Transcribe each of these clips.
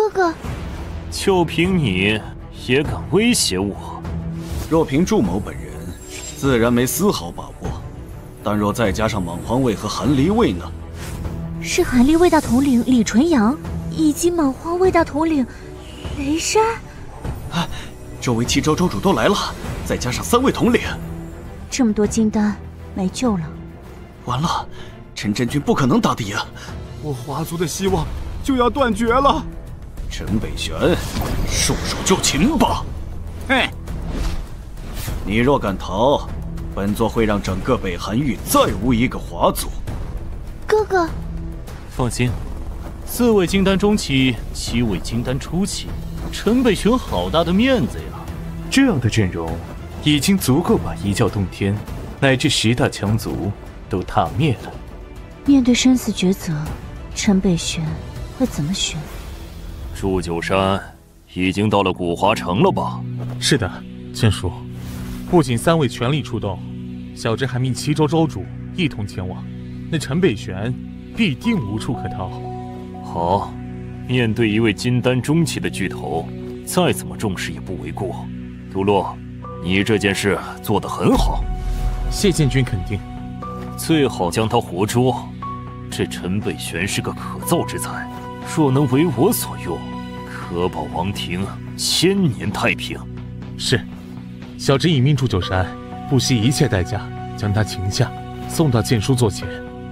哥哥， 就凭你也敢威胁我？ 若凭祝某本人，自然没丝毫把握。但若再加上莽荒卫和韩离卫呢？ 是韩离卫大统领李纯阳，以及莽荒卫大统领雷山。 啊，周围7州州主都来了，再加上3位统领， 这么多金丹，没救了。 完了，陈真君不可能打得赢。 我华族的希望就要断绝了。 陈北玄，束手就擒吧！ 嘿， 你若敢逃，本座会让整个北韩域再无一个华族。 哥哥， 放心，4位金丹中期，7位金丹初期，陈北玄好大的面子呀！ 这样的阵容，已经足够把一教洞天乃至10大强族都踏灭了。 面对生死抉择，陈北玄会怎么选？ 祝九山已经到了古华城了吧？ 是的，剑叔。不仅3位全力出动，小侄还命7州州主一同前往。那陈北玄必定无处可逃。 好，面对一位金丹中期的巨头，再怎么重视也不为过。杜洛，你这件事做得很好， 谢剑君肯定。 最好将他活捉。这陈北玄是个可造之才，若能为我所用，可保王庭1000年太平。 是，小侄已命祝九山不惜一切代价将他擒下，送到剑叔座前。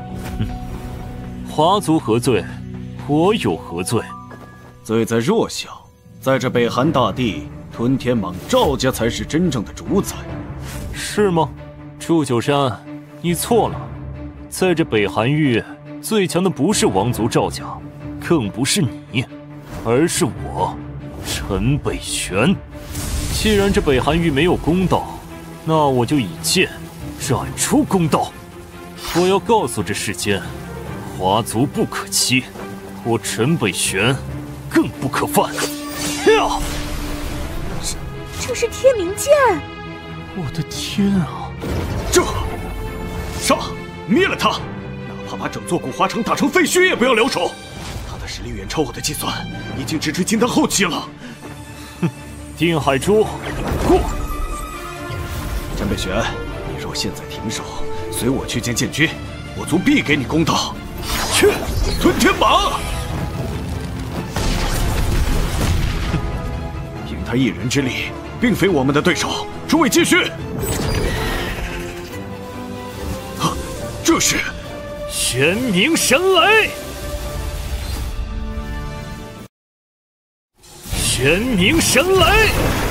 华族何罪？我有何罪？ 罪在弱小，在这北韩大地，吞天蟒赵家才是真正的主宰。 是吗？祝九山，你错了。在这北韩域，最强的不是王族赵家，更不是你，而是我，陈北玄。既然这北韩域没有公道，那我就以剑斩出公道。我要告诉这世间，华族不可欺，我陈北玄更不可犯。 这是天明剑！ 我的天啊！ 上，灭了他！哪怕把整座古华城打成废墟，也不要留手。他的实力远超我的计算，已经直追金丹后期了。 哼，定海珠，过！ 陈北玄，你若现在停手，随我去见剑君，我族必给你公道。去，吞天蟒！凭他一人之力，并非我们的对手。诸位继续。这是玄冥神雷！玄冥神雷！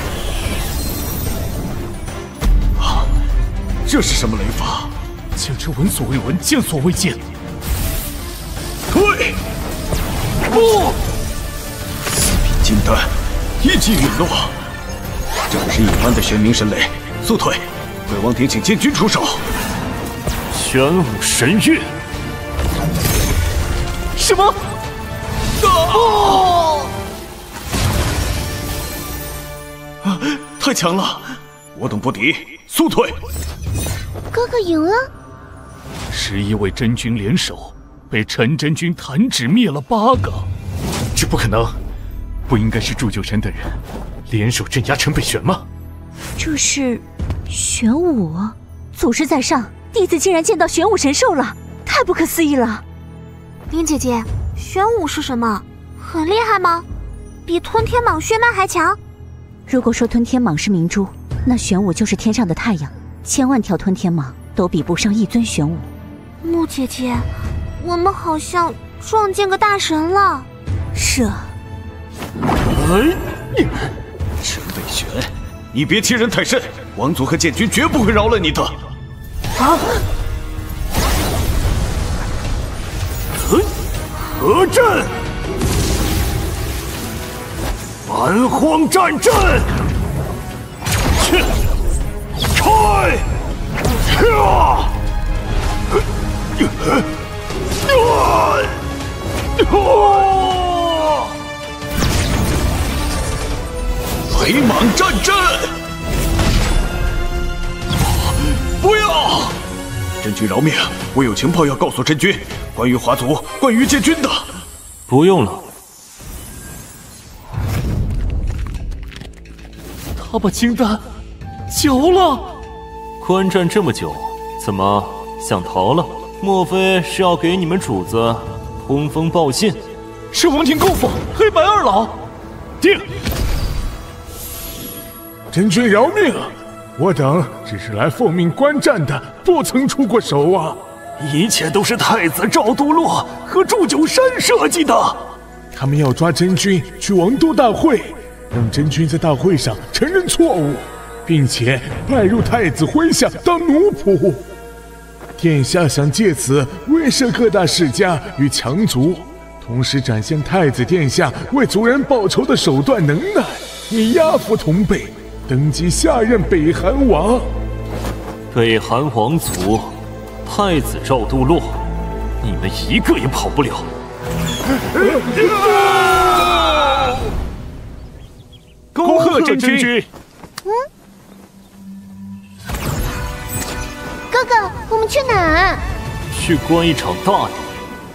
啊，这是什么雷法？ 简直闻所未闻，见所未见。 退！不！4品金丹，一击陨落。这不是一般的玄冥神雷，速退！为王庭请剑君出手。 玄武神域！ 什么？ 太强了！我等不敌，速退！ 哥哥赢了。 11位真君联手，被陈真君弹指灭了8个。这不可能！不应该是祝九山的人联手镇压陈北玄吗？ 这是玄武，祖师在上，弟子竟然见到玄武神兽了，太不可思议了！ 林姐姐，玄武是什么？很厉害吗？比吞天蟒、血脉还强？ 如果说吞天蟒是明珠，那玄武就是天上的太阳，千万条吞天蟒都比不上一尊玄武。 木姐姐，我们好像撞见个大神了。 是啊。 陈北玄，你别欺人太甚，王族和剑君绝不会饶了你的。 啊！合阵！蛮荒战阵！去！开！ 白蟒战阵！不要！真君饶命！我有情报要告诉真君，关于华族，关于剑君的。 不用了。 他把金丹嚼了。 观战这么久，怎么想逃了？莫非是要给你们主子通风报信？ 是王庭姑父，黑白二老。定。 真君饶命！我等只是来奉命观战的，不曾出过手啊！ 一切都是太子赵都洛和祝九山设计的。 他们要抓真君去王都大会，让真君在大会上承认错误，并且拜入太子麾下当奴仆。殿下想借此威慑各大世家与强族，同时展现太子殿下为族人报仇的手段能耐，以压服同辈，登基下任北韩王。 北韩王族，太子赵都洛，你们一个也跑不了。 恭贺真君！ 哥哥，我们去哪？ 去观一场大典。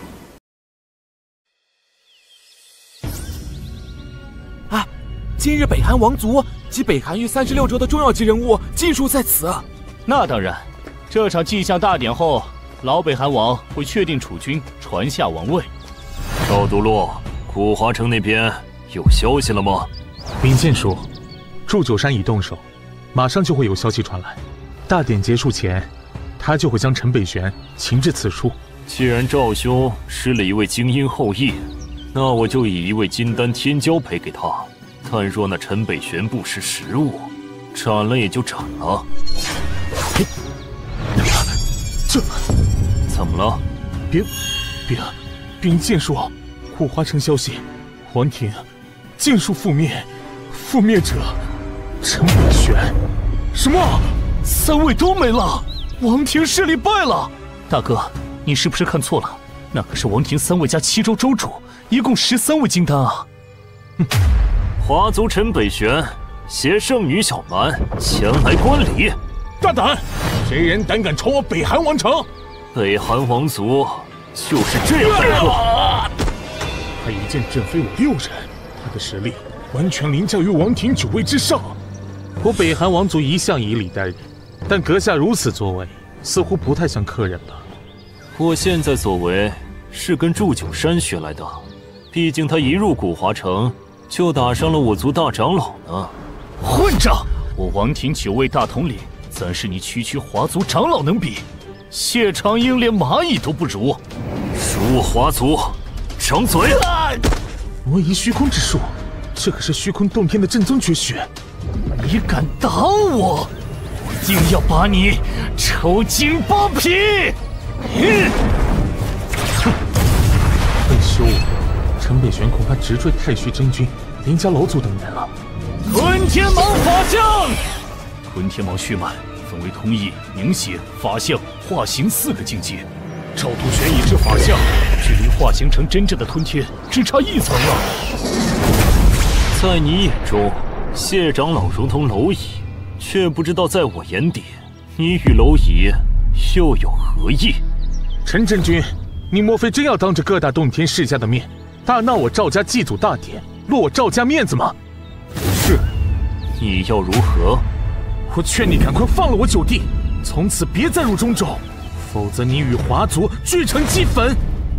啊！今日北韩王族及北韩域36州的重要级人物尽数在此。 那当然，这场祭相大典后，老北韩王会确定储君，传下王位。 赵都洛，古华城那边有消息了吗？ 禀剑叔，祝九山已动手，马上就会有消息传来。大典结束前，他就会将陈北玄擒至此处。 既然赵兄失了一位精英后裔，那我就以一位金丹天骄赔给他。但若那陈北玄不识时务，斩了也就斩了。 这怎么了？ 禀剑叔，古华城消息，皇庭剑术覆灭，覆灭者陈北玄。 什么？3位都没了，王庭势力败了。大哥，你是不是看错了？那可是王庭3位加7州州主，一共13位金丹啊！ 华族陈北玄携圣女小蛮前来观礼。 大胆！谁人胆敢闯我北韩王城？ 北韩王族就是这样待客。 他一剑震飞我6人，他的实力完全凌驾于王庭9位之上。 我北韩王族一向以礼待人，但阁下如此作为，似乎不太像客人吧？ 我现在所为是跟祝九山学来的，毕竟他一入古华城就打伤了我族大长老呢。 混账！我王庭9位大统领，怎是你区华族长老能比？谢长英连蚂蚁都不如。 属我华族，掌嘴！ 魔移虚空之术，这可是虚空洞天的正宗绝学。 你敢打我，我定要把你抽筋剥皮！ 笨修，陈北玄恐怕直追太虚真君、林家老祖等人了。 吞天蟒法相，吞天蟒血脉分为通义、凝血、法相、化形4个境界。赵都玄已至法相，距离化形成真正的吞天只差1层了。 在你眼中，谢长老如同蝼蚁，却不知道在我眼底，你与蝼蚁又有何异？ 陈真君，你莫非真要当着各大洞天世家的面，大闹我赵家祭祖大典，落我赵家面子吗？ 是，你要如何？ 我劝你赶快放了我9弟，从此别再入中州，否则你与华族俱成齑粉！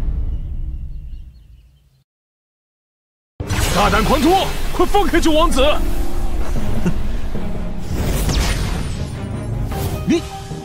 大胆狂徒，快放开九王子！ 你，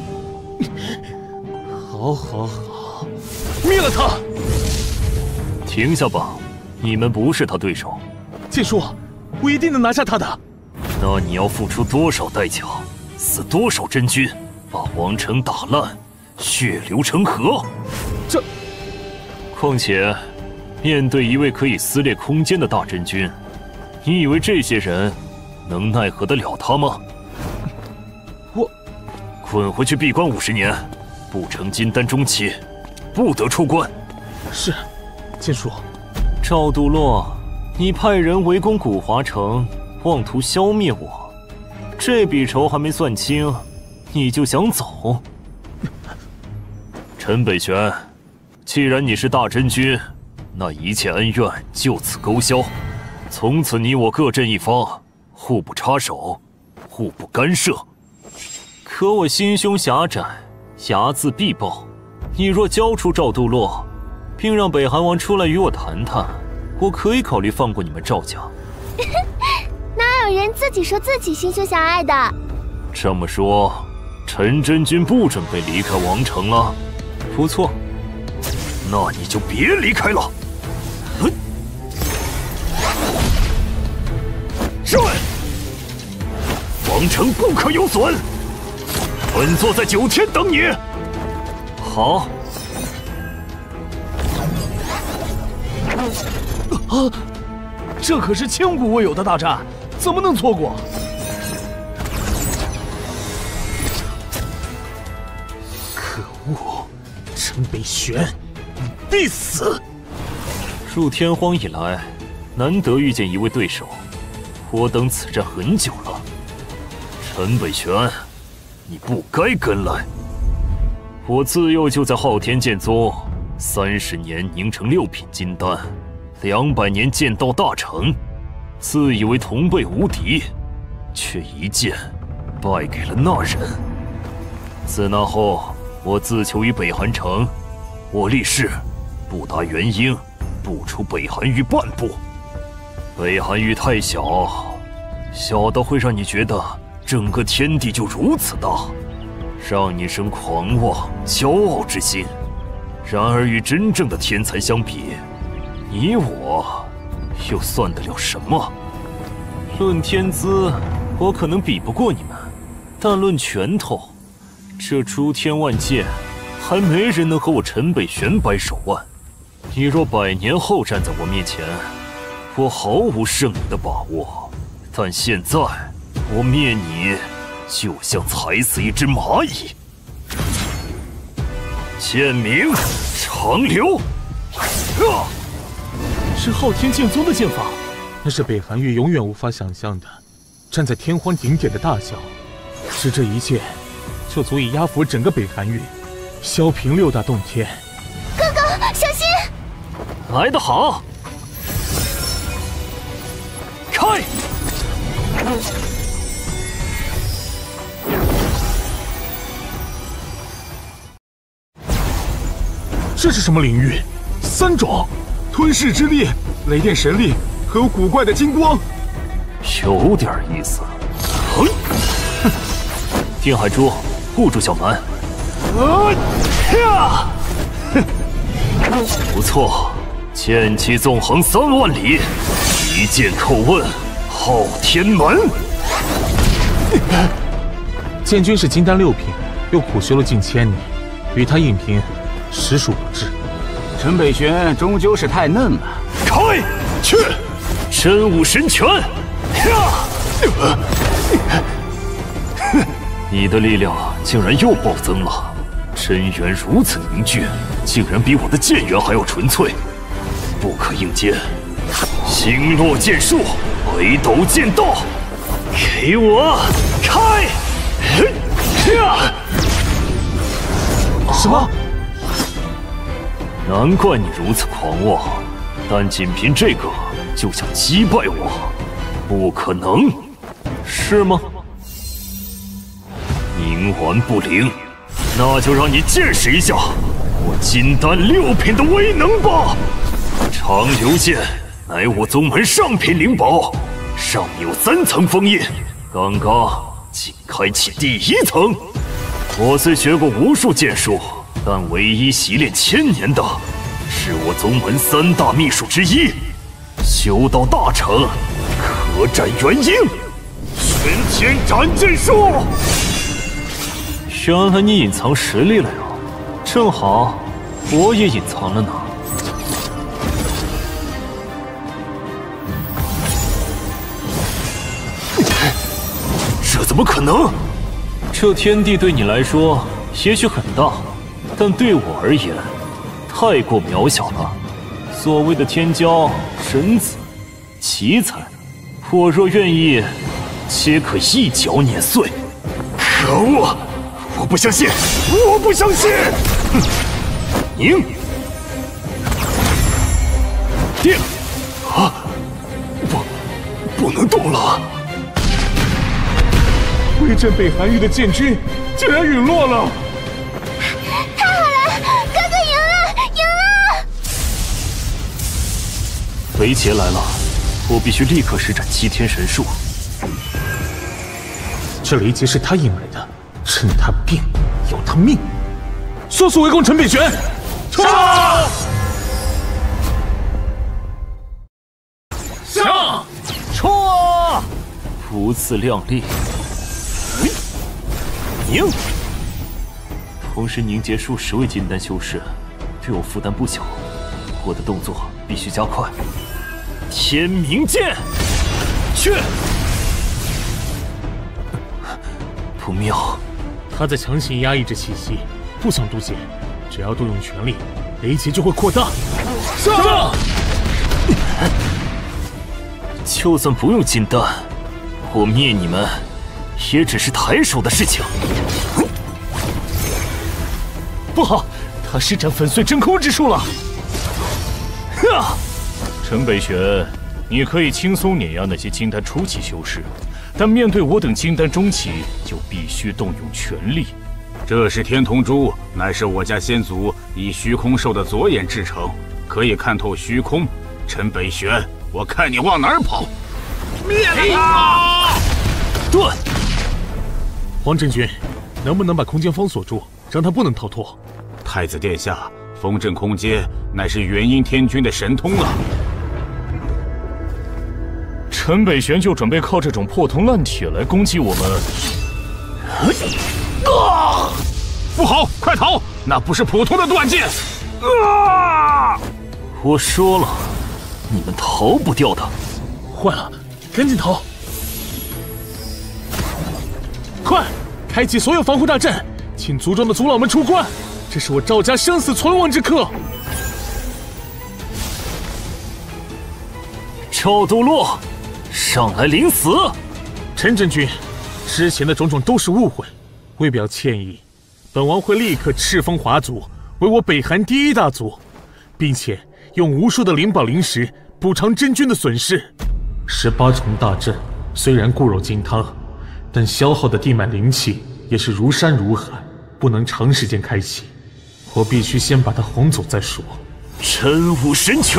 好，灭了他！ 停下吧，你们不是他对手。 剑叔，我一定能拿下他的。 那你要付出多少代价，死多少真君，把王城打烂，血流成河？ 这…… 况且，面对一位可以撕裂空间的大真君，你以为这些人能奈何得了他吗？ 我…… 滚回去闭关50年，不成金丹中期，不得出关。 是，剑叔。 赵都洛，你派人围攻古华城，妄图消灭我，这笔仇还没算清，你就想走？陈北玄，既然你是大真君，那一切恩怨就此勾销，从此你我各镇一方，互不插手， 互不干涉。可我心胸狭窄，睚眦必报。你若交出赵杜洛，并让北韩王出来与我谈谈，我可以考虑放过你们赵家。 哪有人自己说自己心胸狭隘的？ 这么说，陈真君不准备离开王城了？不错，那你就别离开了。是，王城不可有损，稳坐在9天等你。好。 这可是千古未有的大战，怎么能错过？ 可恶，陈北玄，你必死！ 入天荒以来，难得遇见一位对手，我等此战很久了。陈北玄，你不该跟来。我自幼就在昊天剑宗，30年凝成6品金丹，200年剑道大成，自以为同辈无敌，却一剑败给了那人。自那后，我自求于北韩城，我立誓不达元婴，不出北韩域半步。北韩域太小，小到会让你觉得整个天地就如此大，让你生狂妄、骄傲之心。然而与真正的天才相比，你我又算得了什么？论天资，我可能比不过你们，但论拳头，这诸天万界，还没人能和我陈北玄掰手腕。你若100年后站在我面前，我毫无胜你的把握。但现在，我灭你，就像踩死一只蚂蚁。剑名长流。 是昊天剑宗的剑法， 那是北韩域永远无法想象的。站在天荒顶点的大小，只这一剑，就足以压服整个北韩域，削平6大洞天。 哥哥，小心！ 来得好！开！ 这是什么领域？3种吞噬之力、雷电神力和古怪的金光， 有点意思。定海珠，护住小蛮。不错，剑气纵横3万里，一剑叩问昊天门。 剑君是金丹6品，又苦修了近1000年，与他硬拼，实属不智。 陈北玄终究是太嫩了。 开去！真武神拳！你的力量竟然又暴增了，真元如此凝聚，竟然比我的剑元还要纯粹，不可应接。星落剑术，北斗剑道，给我开！ 什么？ 难怪你如此狂妄，但仅凭这个就想击败我，不可能，是吗？冥顽不灵，那就让你见识一下我金丹6品的威能吧！长流剑乃我宗门上品灵宝，上面有3层封印，刚刚仅开启第1层。我虽学过无数剑术，但唯一习练1000年的，是我宗门3大秘术之一。修到大成，可斩元婴，玄天斩剑术。原来你隐藏实力了呀！正好，我也隐藏了呢。这怎么可能？这天地对你来说也许很大，但对我而言，太过渺小了。所谓的天骄、神子、奇才，我若愿意，皆可一脚碾碎。可恶！我不相信！我不相信！哼！宁！定！啊！不能动了！ 威震北韩域的建军竟然陨落了！ 太好了，哥哥赢了，赢了！ 肥杰来了，我必须立刻施展7天神术。 这雷劫是他引来的，趁他病，要他命！速速围攻陈北玄！ 杀！ 上！ 冲！不自量力！宁！同时凝结数10位金丹修士，对我负担不小，我的动作必须加快。天明剑，去！不妙， 他在强行压抑着气息，不想渡劫。只要动用全力，雷劫就会扩大。上！ 就算不用金丹，我灭你们也只是抬手的事情。 不好，他施展粉碎真空之术了！陈北玄，你可以轻松碾压那些金丹初期修士，但面对我等金丹中期，就必须动用全力。 这是天童珠，乃是我家先祖以虚空兽的左眼制成，可以看透虚空。陈北玄，我看你往哪儿跑！灭了他！ 盾！ 黄真君，能不能把空间封锁住，让他不能逃脱？ 太子殿下，封镇空间乃是元婴天君的神通啊！ 陈北玄就准备靠这种破铜烂铁来攻击我们。 不好，快逃！那不是普通的断剑！ 我说了，你们逃不掉的。 坏了，赶紧逃！快，开启所有防护大阵，请族中的族老们出关，这是我赵家生死存亡之刻。 赵都洛，上来领死！ 陈真君，之前的种种都是误会，为表歉意，本王会立刻敕封华族为我北韩第1大族，并且用无数的灵宝灵石补偿真君的损失。18重大阵虽然固若金汤，但消耗的地脉灵气也是如山如海，不能长时间开启。我必须先把它轰走再说。 真武神拳！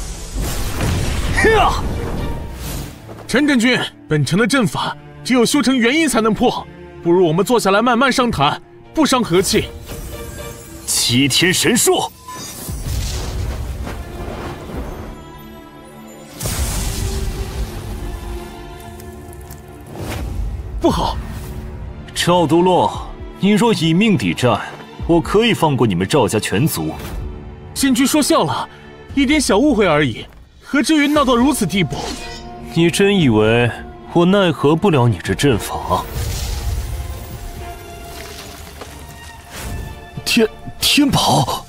陈真君，本城的阵法只有修成元婴才能破，不如我们坐下来慢慢商谈，不伤和气。 7天神术！ 不好！ 赵都洛，你若以命抵债，我可以放过你们赵家全族。 仙君说笑了，一点小误会而已，何至于闹到如此地步？ 你真以为我奈何不了你这阵法？天宝！